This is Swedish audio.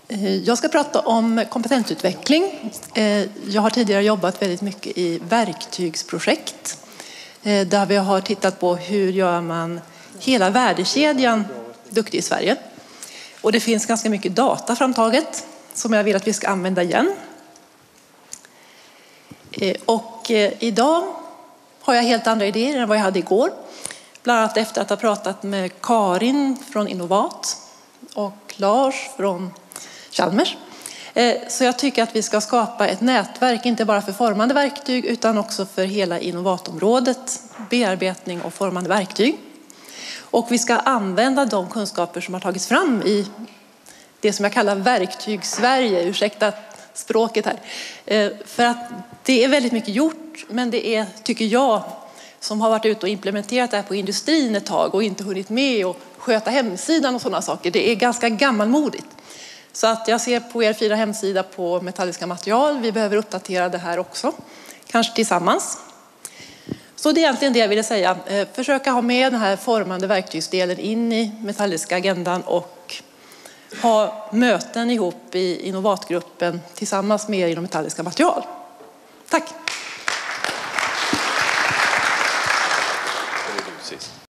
Jag ska prata om kompetensutveckling. Jag har tidigare jobbat väldigt mycket i verktygsprojekt där vi har tittat på hur gör man hela värdekedjan duktig i Sverige. Och det finns ganska mycket data framtaget som jag vill att vi ska använda igen. Och idag har jag helt andra idéer än vad jag hade igår. Bland annat efter att ha pratat med Karin från Innovat och Lars från Chalmers. Så jag tycker att vi ska skapa ett nätverk, inte bara för formande verktyg utan också för hela innovatområdet, bearbetning och formande verktyg. Och vi ska använda de kunskaper som har tagits fram i det som jag kallar verktygssverige, ursäkta språket här. För att det är väldigt mycket gjort, men det är, tycker jag, som har varit ute och implementerat det här på industrin ett tag och inte hunnit med och sköta hemsidan och sådana saker. Det är ganska gammalmodigt. Så att jag ser på er 4 hemsida på metalliska material. Vi behöver uppdatera det här också, kanske tillsammans. Så det är egentligen det jag ville säga. Försöka ha med den här formande verktygsdelen in i metalliska agendan och ha möten ihop i Innovatgruppen tillsammans med er inom metalliska material. Tack!